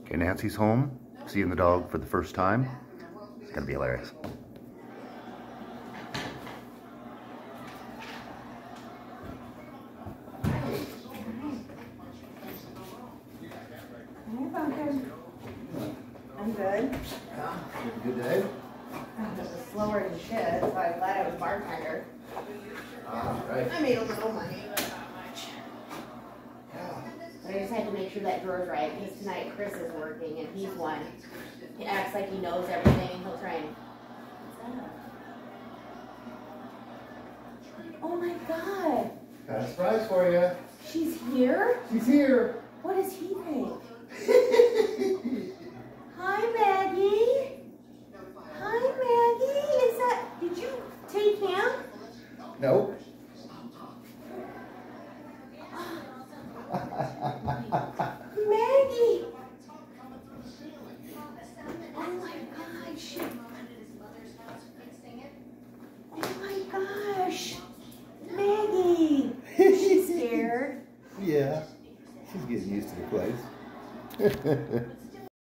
Okay, Nancy's home, seeing the dog for the first time. It's gonna be hilarious. I'm good. Yeah, good day. It was slower than shit, so I'm glad I was bartender. Right. I made a little money, but not much. But I just had to make sure that drawer's right, because tonight Chris is working and he's one. He acts like he knows everything and he'll try and... Oh my god! Got a surprise for you. She's here? She's here. What does he think? Hi, Maggie. Hi, Maggie. Is that... Did you take him? Nope. Maggie! Oh my gosh! Oh my gosh! Maggie! She's scared. Yeah, she's getting used to the place.